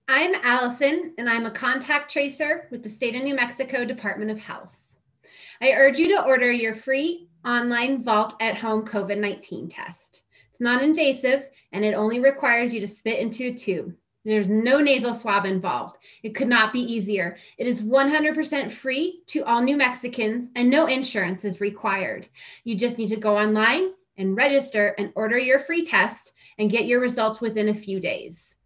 I'm Allison, and I'm a contact tracer with the State of New Mexico Department of Health. I urge you to order your free online Vault at Home COVID-19 test. It's non-invasive, and it only requires you to spit into a tube. There's no nasal swab involved. It could not be easier. It is 100% free to all New Mexicans, and no insurance is required. You just need to go online and register and order your free test and get your results within a few days.